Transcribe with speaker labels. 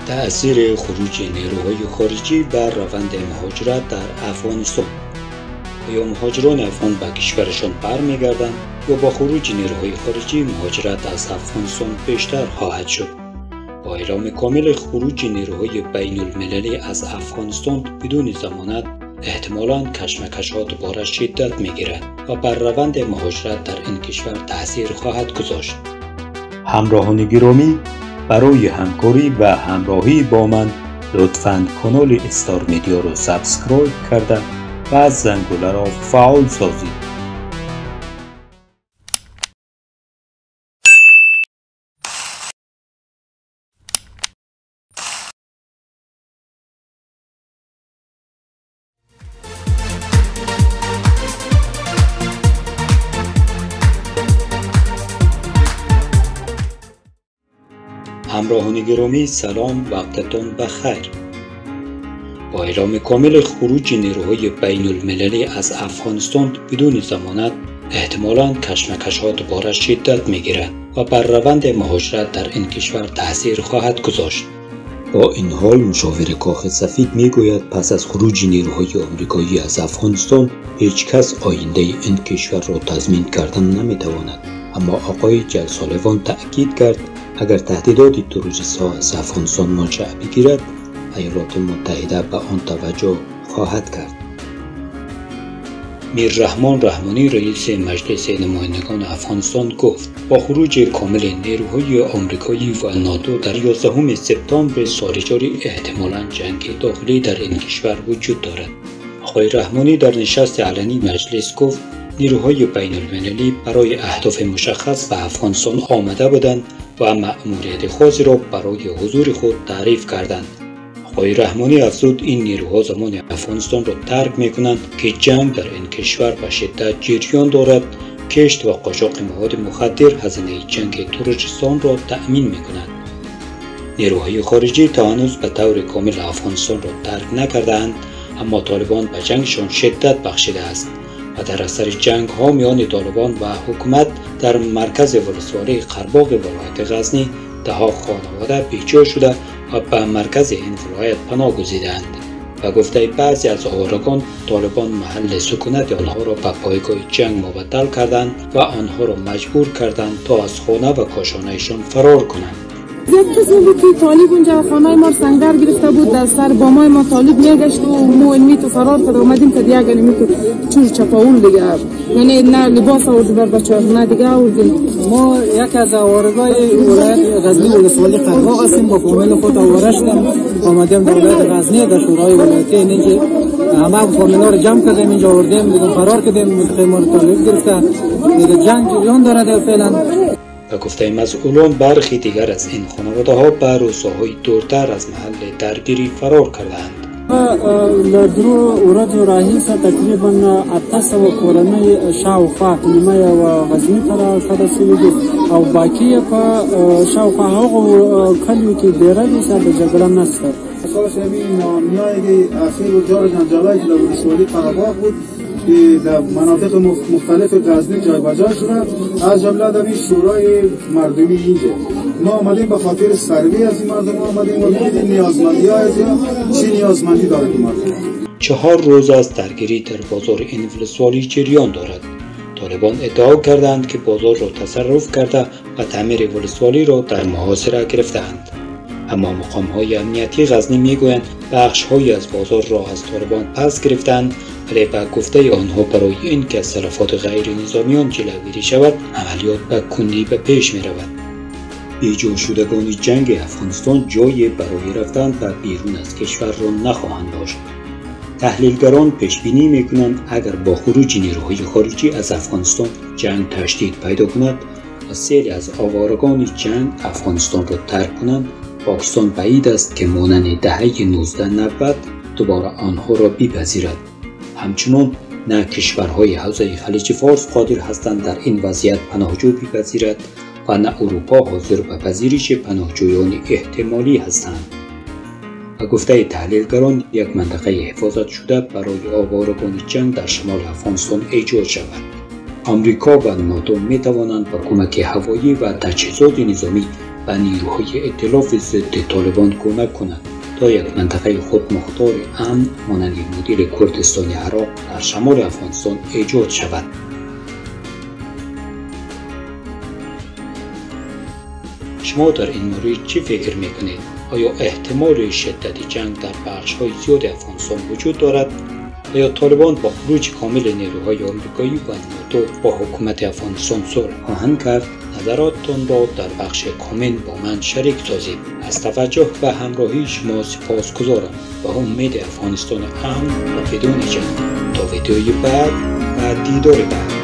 Speaker 1: تأثیر خروج نیروهای خارجی بر روند مهاجرت در افغانستان. یا مهاجران افغان به کشورشان برمیگردند یا با خروج نیروهای خارجی مهاجرت از افغانستان بیشتر خواهد شد. با اعلام کامل خروج نیروهای بین المللی از افغانستان بدون ضمانت احتمالاً کشمکش‌ها دوباره شدت می‌گیرد و بر روند مهاجرت در این کشور تأثیر خواهد گذاشت. همراهان گرامی، برای همکاری و همراهی با من لطفاً کانال استار میدیا را سابسکرایب کرده و زنگوله را فعال سازید. همراهان گرامی، سلام، وقتتان بخیر. با اعلام کامل خروج نیروهای بین المللی از افغانستان بدون ضمانت احتمالاً کشمکش‌ها دوباره شدت می‌گیرد و بر روند مهاجرت در این کشور تأثیر خواهد گذاشت. با این حال مشاور کاخ سفید میگوید پس از خروج نیروهای آمریکایی از افغانستان هیچ کس آینده این کشور را تضمین کردن نمی‌تواند. اما آقای جک سالیوان تأکید کرد اگر تهدیدات تروریست‌ها از افغانستان منشأ بگیرد، ایالات متحده به آن توجه خواهد کرد. میررحمان رحمانی رئیس مجلس نمایندگان افغانستان گفت با خروج کامل نیروهای آمریکایی و ناتو در 11 سپتامبر سال جاری احتمالاً جنگ داخلی در این کشور وجود دارد. آقای رحمانی در نشست علنی مجلس گفت نیروهای بین المللی برای اهداف مشخص به افغانستان آمده بودند و مأموریت خاصی را برای حضور خود تعریف کردند. آقای رحمانی افزود این نیروها زمان افغانستان را ترک می‌کنند که جنگ در این کشور به شدت جریان دارد. کشت و قاچاق مواد مخدر هزینه جنگ تروریستان را تأمین می‌کنند. نیروهای خارجی تا هنوز به طور کامل افغانستان را ترک نکردند، اما طالبان به جنگشان شدت بخشیده است و در اثر جنگ ها میان طالبان و حکومت در مرکز ولسوالی قرباغ ولایت غزنی ده‌ها خانواده بیجا شده و به مرکز این ولایت پناه گزیدند. و گفته بعضی از آوارگان طالبان محل سکونت آنها را به پایگاه جنگ مبدل کردند و آنها را مجبور کردند تا از خانه و کاشانه‌شان فرار کنند.
Speaker 2: یک کسی بود که طالب اونجا خانه ما سنگدر گرفته بود، در سر بامای ما طالب میگشت و ما علمی تو فرار کرد. اومدیم که دیگه گلمی که چور چپاول دیگه، یعنی نه لباس آورد بر بچه‌ها نه دیگه آوردیم.
Speaker 3: ما یک از آوارگای ولایت غزنی ولسوالی قرباغ هستیم. با فامیل خود آواره شدم، آمدیم در ولایت غزنی در شورای ولایتی اینجا همه فامیل‌ها رو جمع کردیم اینجا آوردیم، دیگه فرار کردیم. ما طالب گرفته دیگه جنگ جریان داره فعلا.
Speaker 1: و گفته مسئولان برخی دیگر از این خانواده ها به روستاهای دورتر از محل درگیری فرار کردند.
Speaker 3: لدرو ورځو راهیسه تقریبا 800 کورنۍ شاوخوا کلمه و غزنی ته راستنه شوي دي او باقي په شاوخوا هغو کلیو کې ډېره دي چې د جګړه نشته.
Speaker 4: اساس همین نامیای اخیر و جار جنجالایی که در ولسوالی قره‌باغ بود که در مناطق مختلف غزنی جایگزین شدن، از جمله در شورای مردمی اینجا ما آمدیم به خاطر سروی از این مردم آمدیم و ببینیم نیازمندی‌ها از چه نیازمندی داره این مردم.
Speaker 1: 4 روز از درگیری در بازار این ولسوالی جریان دارد. طالبان ادعا کردند که بازار را تصرف کرده و تعمیر ولسوالی را در محاصره گرفتند. اما مقام‌های امنیتی غزنی میگویند بخش‌هایی از بازار را از طالبان پس گرفتند، ولی به گفته آنها برای اینکه از تلفات غیر نظامیان جلوگیری شود عملیات به کندی به پیش می رود. بیجا شدگان جنگ افغانستان جای برای رفتن به بیرون از کشور را نخواهند داشت. تحلیلگران پیش بینی میکنند اگر با خروج نیروهای خارجی از افغانستان جنگ تشدید پیدا کند و سیلی از آوارگان جنگ افغانستان را ترک کنند، پاکستان بعید است که مانند دهه 1990 دوباره آنها را بپذیرد. همچنان نه کشورهای حوزه خلیج فارس قادر هستند در این وضعیت پناهجو بپذیرد و نه اروپا حاضر به پذیرش پناهجویان احتمالی هستند. و گفته تحلیلگران یک منطقه حفاظت شده برای آوارگان جنگ در شمال افغانستان ایجاد شود. آمریکا و ناتو می توانند با کمک هوایی و تجهیزات نظامی و نیروهای ائتلاف ضد طالبان کمک کنند تا یک منطقه خودمختار امن مانند مدیر کردستان عراق در شمال افغانستان ایجاد شود. شما در این مورد چی فکر میکنید؟ آیا احتمال شدت جنگ در بخش‌های زیاد افغانستان وجود دارد؟ آیا طالبان با خروج کامل نیروهای آمریکایی و ناتو با حکومت افغانستان صلح خواهند کرد؟ نظراتتان را در بخش کامنت با من شریک سازید. از توجه و همراهی شما سپاسگزارم و امید افغانستان امن و بدون جنگ. تا ویدیوی بعد و دیدار بعد.